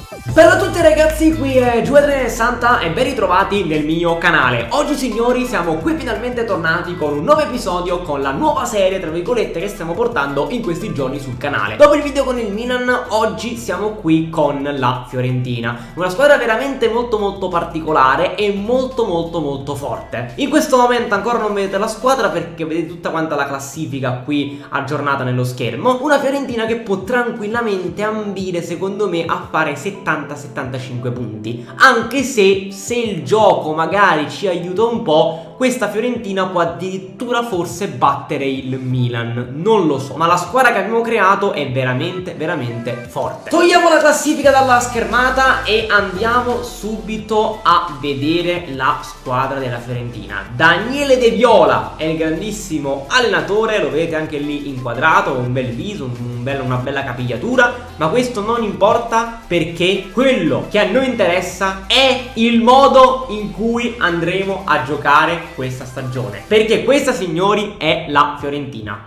Bella a tutti ragazzi, qui è Giù360 e ben ritrovati nel mio canale. Oggi signori siamo qui finalmente tornati con un nuovo episodio, con la nuova serie tra virgolette che stiamo portando in questi giorni sul canale. Dopo il video con il Milan, oggi siamo qui con la Fiorentina, una squadra veramente molto particolare e molto forte. In questo momento ancora non vedete la squadra perché vedete tutta quanta la classifica qui aggiornata nello schermo. Una Fiorentina che può tranquillamente ambire secondo me a fare 70-75 punti, anche se il gioco magari ci aiuta un po', questa Fiorentina può addirittura forse battere il Milan, non lo so, ma la squadra che abbiamo creato è veramente forte. Togliamo la classifica dalla schermata e andiamo subito a vedere la squadra della Fiorentina. Daniele De Viola è il grandissimo allenatore, lo vedete anche lì inquadrato, con un bel viso, una bella capigliatura, ma questo non importa perché quello che a noi interessa è il modo in cui andremo a giocare questa stagione, perché questa signori è la Fiorentina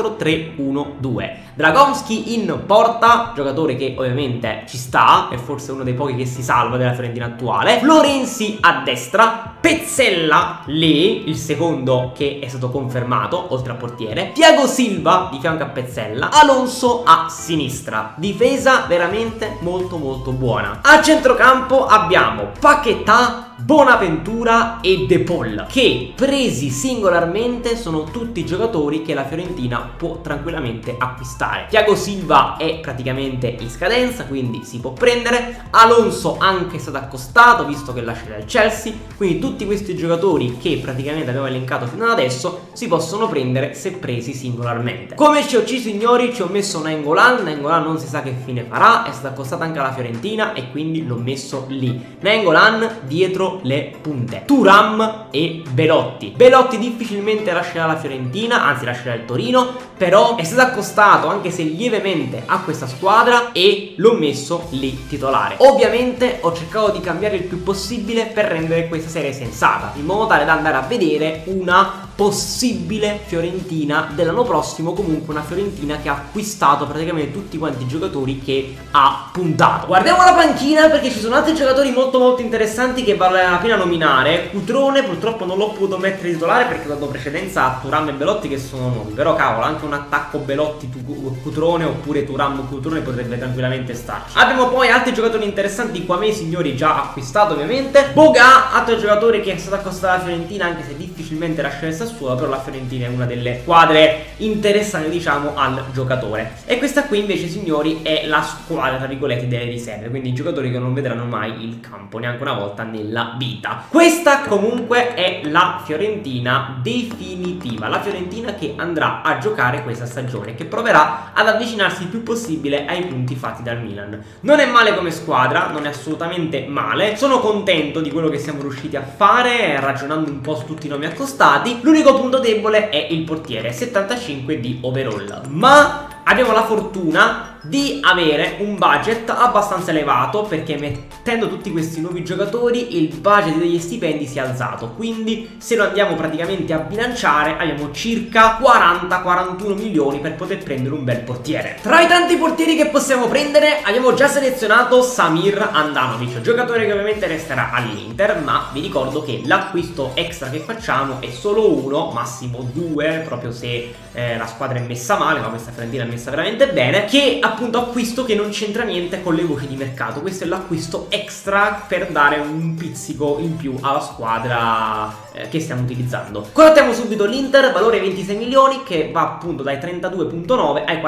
4-3-1-2. Dragovski in porta, giocatore che ovviamente ci sta, è forse uno dei pochi che si salva della Fiorentina attuale. Florenzi a destra, Pezzella lì, il secondo che è stato confermato oltre al portiere, Thiago Silva di fianco a Pezzella, Alonso a sinistra. Difesa veramente molto buona. A centrocampo abbiamo Paquetá, Bonaventura e De Paul, che presi singolarmente sono tutti giocatori che la Fiorentina può tranquillamente acquistare. Thiago Silva è praticamente in scadenza, quindi si può prendere. Alonso anche è stato accostato visto che lascia il Chelsea, quindi tutti questi giocatori che praticamente abbiamo elencato fino ad adesso si possono prendere se presi singolarmente. Come COC signori ci ho messo Nainggolan non si sa che fine farà, è stata accostata anche alla Fiorentina e quindi l'ho messo lì. Nainggolan dietro le punte, Thuram e Belotti. Belotti difficilmente lascerà la Fiorentina, anzi lascerà il Torino, però è stato accostato anche se lievemente a questa squadra e l'ho messo lì titolare. Ovviamente ho cercato di cambiare il più possibile per rendere questa serie sensata, in modo tale da andare a vedere una possibile Fiorentina dell'anno prossimo, comunque una Fiorentina che ha acquistato praticamente tutti quanti i giocatori che ha puntato. Guardiamo la panchina perché ci sono altri giocatori molto interessanti che vale la pena nominare. Cutrone purtroppo non l'ho potuto mettere titolare perché ho dato precedenza a Thuram e Belotti che sono nuovi, però cavolo, anche un attacco Belotti Cutrone oppure Thuram Cutrone potrebbe tranquillamente starci. Abbiamo poi altri giocatori interessanti qua, me signori già acquistato ovviamente. Boga, altro giocatore che è stato accostato alla Fiorentina anche se difficilmente lascia il Sassuolo, però la Fiorentina è una delle squadre interessanti diciamo al giocatore. E questa qui invece signori è la squadra tra virgolette delle riserve, quindi i giocatori che non vedranno mai il campo neanche una volta nella vita. Questa comunque è la Fiorentina definitiva, la Fiorentina che andrà a giocare questa stagione, che proverà ad avvicinarsi il più possibile ai punti fatti dal Milan. Non è male come squadra, non è assolutamente male, sono contento di quello che siamo riusciti a fare ragionando un po' su tutti i nomi accostati. L'unico punto debole è il portiere, 75 di overall, ma abbiamo la fortuna di avere un budget abbastanza elevato perché mettendo tutti questi nuovi giocatori il budget degli stipendi si è alzato, quindi se lo andiamo praticamente a bilanciare abbiamo circa 40-41 milioni per poter prendere un bel portiere. Tra i tanti portieri che possiamo prendere abbiamo già selezionato Samir Handanovic, giocatore che ovviamente resterà all'Inter, ma vi ricordo che l'acquisto extra che facciamo è solo uno, massimo due, proprio se la squadra è messa male, ma questa Fiorentina è messa veramente bene, che appunto acquisto che non c'entra niente con le voci di mercato. Questo è l'acquisto extra per dare un pizzico in più alla squadra che stiamo utilizzando. Contattiamo subito l'Inter, valore 26 milioni che va appunto dai 32.9 ai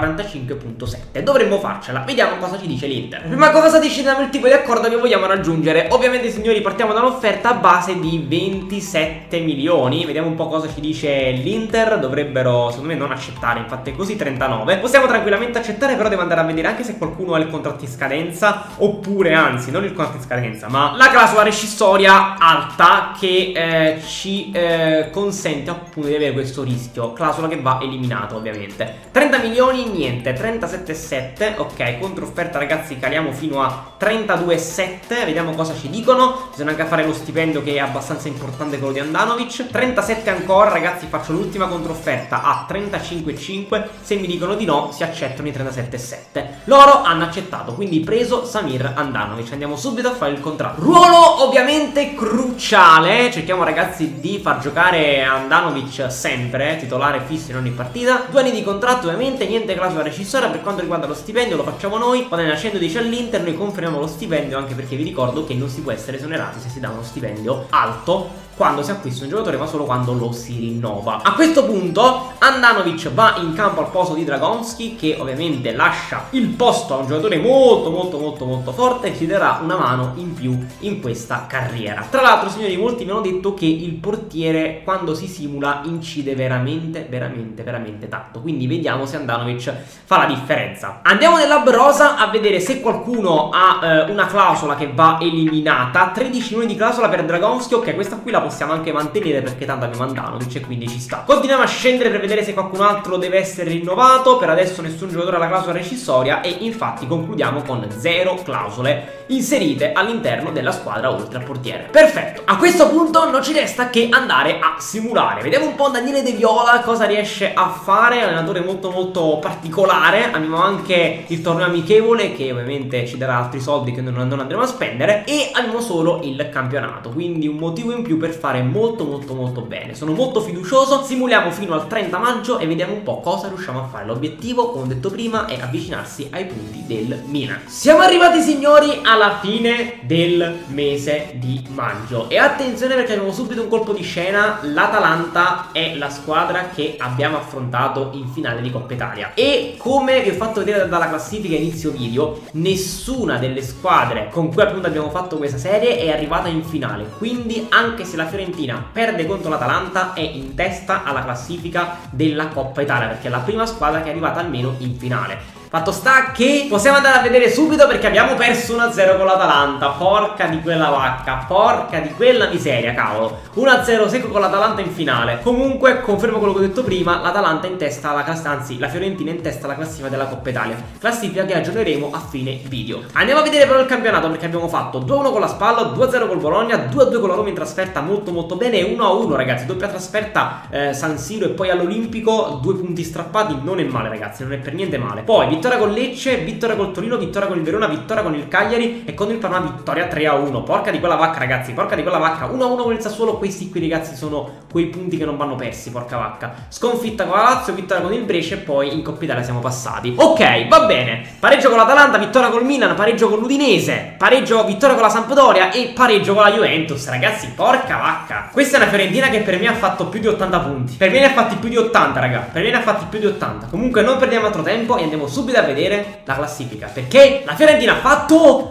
45.7. Dovremmo farcela, vediamo cosa ci dice l'Inter. Prima cosa decidiamo il tipo di accordo che vogliamo raggiungere. Ovviamente signori partiamo da un'offerta a base di 27 milioni. Vediamo un po' cosa ci dice l'Inter. Dovrebbero secondo me non accettare, infatti è così 39. Possiamo tranquillamente accettare, però devo andare a vedere anche se qualcuno ha il contratto in scadenza, oppure anzi non il contratto in scadenza ma la clausola rescissoria alta che ci consente appunto di avere questo rischio. Clausola che va eliminata ovviamente. 30 milioni niente, 37,7. Ok, controfferta ragazzi caliamo fino a 32,7. Vediamo cosa ci dicono. Bisogna anche fare lo stipendio che è abbastanza importante, quello di Handanovic. 37 ancora ragazzi, faccio l'ultima controfferta a 35,5. Se mi dicono di no si accettano i 37,7. Loro hanno accettato, quindi preso Samir Handanovic. Andiamo subito a fare il contratto. Ruolo ovviamente cruciale. Cerchiamo ragazzi di far giocare Handanovic sempre, titolare fisso in ogni partita. 2 anni di contratto ovviamente, niente clausola rescissoria. Per quanto riguarda lo stipendio lo facciamo noi. Quando ne 110 all'Inter noi confermiamo lo stipendio, anche perché vi ricordo che non si può essere esonerati se si dà uno stipendio alto quando si acquista un giocatore, ma solo quando lo si rinnova. A questo punto Handanovic va in campo al posto di Dragonski, che ovviamente lascia il posto a un giocatore molto forte, e ci darà una mano in più in questa carriera. Tra l'altro signori, molti mi hanno detto che il portiere quando si simula incide veramente tanto, quindi vediamo se Handanovic fa la differenza. Andiamo nella brosa a vedere se qualcuno ha una clausola che va eliminata. 13 milioni di clausola per Dragonski. Ok, questa qui la possiamo anche mantenere perché tanto abbiamo Handanovic e quindi ci sta. Continuiamo a scendere per vedere se qualcun altro deve essere rinnovato. Per adesso nessun giocatore ha la clausola rescissoria e infatti concludiamo con 0 clausole inserite all'interno della squadra oltre al portiere. Perfetto, a questo punto non ci resta che andare a simulare. Vediamo un po' Daniele De Viola cosa riesce a fare. Allenatore molto particolare. Abbiamo anche il torneo amichevole che ovviamente ci darà altri soldi che non andremo a spendere, e abbiamo solo il campionato, quindi un motivo in più per fare molto bene. Sono molto fiducioso. Simuliamo fino al 30 maggio e vediamo un po' cosa riusciamo a fare. L'obiettivo, come ho detto prima, è avvicinarsi ai punti del Milan. Siamo arrivati signori alla fine del mese di maggio e attenzione perché abbiamo subito un colpo di scena. L'Atalanta è la squadra che abbiamo affrontato in finale di Coppa Italia e, come vi ho fatto vedere dalla classifica inizio video, nessuna delle squadre con cui appunto abbiamo fatto questa serie è arrivata in finale. Quindi anche se la Fiorentina perde contro l'Atalanta è in testa alla classifica della Coppa Italia, perché è la prima squadra che è arrivata almeno in finale. Fatto sta che possiamo andare a vedere subito perché abbiamo perso 1-0 con l'Atalanta. Porca di quella vacca, porca di quella miseria, cavolo. 1-0 secco con l'Atalanta in finale. Comunque confermo quello che ho detto prima, l'Atalanta in testa alla classifica, anzi la Fiorentina in testa alla classifica della Coppa Italia, classifica che aggiorneremo a fine video. Andiamo a vedere però il campionato, perché abbiamo fatto 2-1 con la Spal, 2-0 col Bologna, 2-2 con la Roma in trasferta, molto bene, 1-1 ragazzi, doppia trasferta San Siro e poi all'Olimpico, 2 punti strappati, non è male ragazzi, non è per niente male. Poi vittoria con Lecce, vittoria col Torino, vittoria con il Verona, vittoria con il Cagliari e con il Parma vittoria 3-1. Porca di quella vacca ragazzi, porca di quella vacca. 1-1 con il Sassuolo, questi qui ragazzi sono quei punti che non vanno persi, porca vacca. Sconfitta con la Lazio, vittoria con il Brescia e poi in Coppa Italia siamo passati. Ok, va bene. Pareggio con l'Atalanta, vittoria col Milan, pareggio con l'Udinese, pareggio, vittoria con la Sampdoria e pareggio con la Juventus. Ragazzi, porca vacca. Questa è una Fiorentina che per me ha fatto più di 80 punti. Per me ne ha fatti più di 80 raga, per me ne ha fatti più di 80. Comunque non perdiamo altro tempo e andiamo subito a vedere la classifica, perché la Fiorentina ha fatto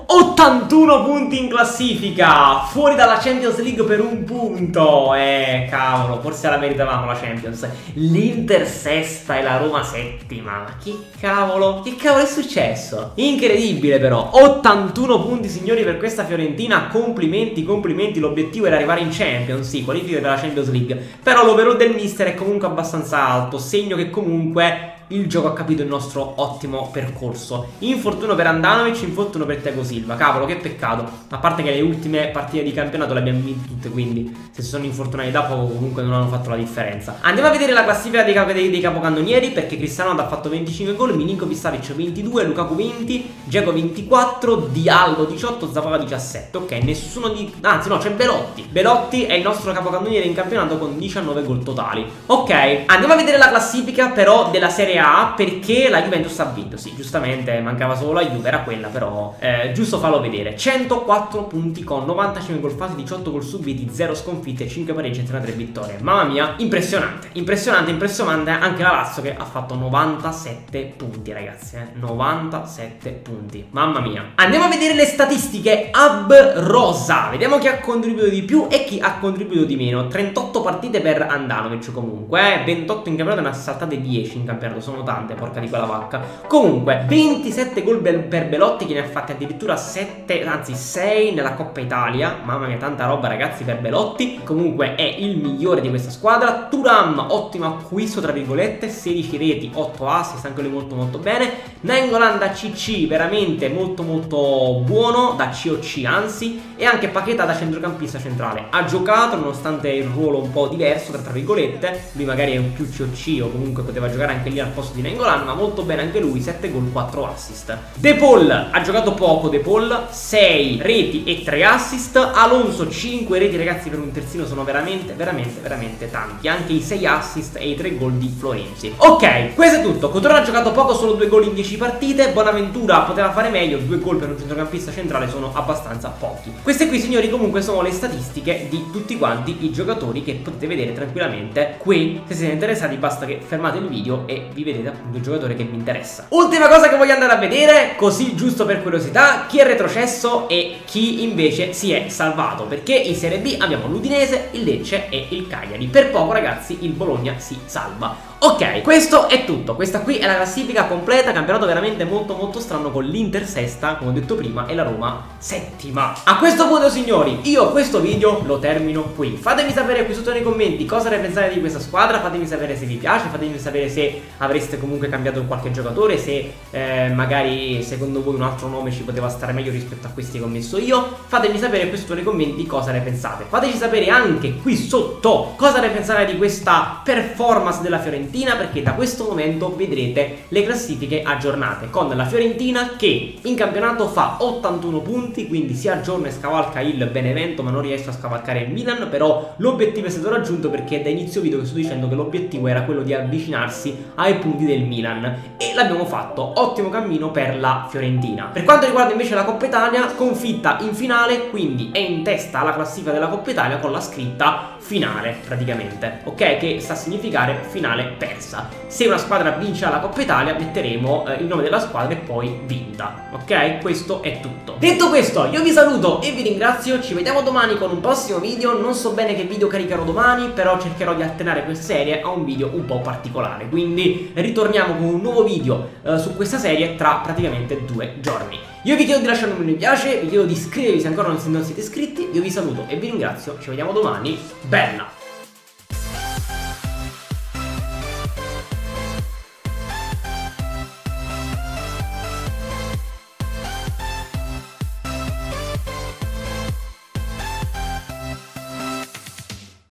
81 punti in classifica, fuori dalla Champions League per un punto. Cavolo, forse la meritavamo la Champions. L'Inter sesta e la Roma settima. Che cavolo è successo? Incredibile però. 81 punti signori per questa Fiorentina. Complimenti, l'obiettivo era arrivare in Champions, sì, qualifica della Champions League, però l'overall del mister è comunque abbastanza alto, segno che comunque il gioco ha capito il nostro ottimo percorso. Infortunio per Handanovic, infortunio per Thiago Silva. Cavolo, che peccato. A parte che le ultime partite di campionato le abbiamo vinte tutte, quindi se si sono infortunati da poco comunque non hanno fatto la differenza. Andiamo a vedere la classifica dei capocannonieri, perché Cristiano Ronaldo ha fatto 25 gol, Milinkovic-Savic 22, Lukaku 20, Dzeko 24, Diallo 18, Zapata 17. Ok, nessuno di... anzi no, c'è Belotti. Belotti è il nostro capocannoniere in campionato con 19 gol totali. Ok, andiamo a vedere la classifica però della Serie A, perché la Juventus ha vinto. Sì, giustamente mancava solo la Juve, era quella, però giusto farlo vedere. 104 punti con 95 gol fatti, 18 gol subiti, 0 sconfitte, 5 pareggi e 33 vittorie. Mamma mia, impressionante anche la Lazio che ha fatto 97 punti ragazzi, 97 punti, mamma mia. Andiamo a vedere le statistiche Ab Rosa, vediamo chi ha contribuito di più e chi ha contribuito di meno. 38 partite per Handanovic comunque, 28 in campionato, ne ha saltate 10 in campionato sono tante, porca di quella vacca. Comunque 27 gol per Belotti, che ne ha fatti addirittura 7, anzi 6 nella Coppa Italia. Mamma mia, tanta roba ragazzi per Belotti. Comunque è il migliore di questa squadra. Thuram, ottimo acquisto tra virgolette, 16 reti, 8 assist, anche lui molto molto bene. Nainggolan da CC, veramente molto molto buono, da COC anzi. E anche Paquetá da centrocampista centrale. Ha giocato nonostante il ruolo un po' diverso tra virgolette. Lui magari è un più COC o comunque poteva giocare anche lì al posto di Nainggolan, ma molto bene anche lui, 7 gol, 4 assist. De Paul ha giocato poco, De Paul 6 reti e 3 assist. Alonso 5 reti ragazzi, per un terzino sono veramente tanti. Anche i 6 assist e i 3 gol di Florenzi. Ok, questo è tutto. Cotrone ha giocato poco, solo 2 gol in 10 partite. Bonaventura poteva fare meglio, 2 gol per un centrocampista centrale sono abbastanza pochi. Queste qui signori comunque sono le statistiche di tutti quanti i giocatori che potete vedere tranquillamente qui. Se siete interessati basta che fermate il video e vi vedete appunto il giocatore che vi interessa. Ultima cosa che voglio andare a vedere, così giusto per curiosità, chi è retrocesso e chi invece si è salvato, perché in Serie B abbiamo l'Udinese, il Lecce e il Cagliari. Per poco ragazzi il Bologna si salva. Ok, questo è tutto. Questa qui è la classifica completa. Campionato veramente molto molto strano, con l'Inter sesta, come ho detto prima, e la Roma settima. A questo punto signori, io questo video lo termino qui. Fatemi sapere qui sotto nei commenti cosa ne pensate di questa squadra. Fatemi sapere se vi piace, fatemi sapere se avreste comunque cambiato qualche giocatore, se magari secondo voi un altro nome ci poteva stare meglio rispetto a questi che ho messo io. Fatemi sapere qui sotto nei commenti cosa ne pensate. Fateci sapere anche qui sotto cosa ne pensate di questa performance della Fiorentina, perché da questo momento vedrete le classifiche aggiornate con la Fiorentina che in campionato fa 81 punti, quindi si aggiorna e scavalca il Benevento, ma non riesce a scavalcare il Milan. Però l'obiettivo è stato raggiunto, perché da inizio video che sto dicendo che l'obiettivo era quello di avvicinarsi ai punti del Milan e l'abbiamo fatto. Ottimo cammino per la Fiorentina. Per quanto riguarda invece la Coppa Italia, sconfitta in finale, quindi è in testa alla classifica della Coppa Italia con la scritta finale praticamente, ok, che sta a significare finale persa. Se una squadra vince la Coppa Italia metteremo il nome della squadra e poi vinta, ok? Questo è tutto. Detto questo io vi saluto e vi ringrazio, ci vediamo domani con un prossimo video. Non so bene che video caricherò domani, però cercherò di alternare questa serie a un video un po' particolare, quindi ritorniamo con un nuovo video su questa serie tra praticamente 2 giorni. Io vi chiedo di lasciare un mi piace, vi chiedo di iscrivervi se ancora non siete iscritti. Io vi saluto e vi ringrazio, ci vediamo domani. Bella!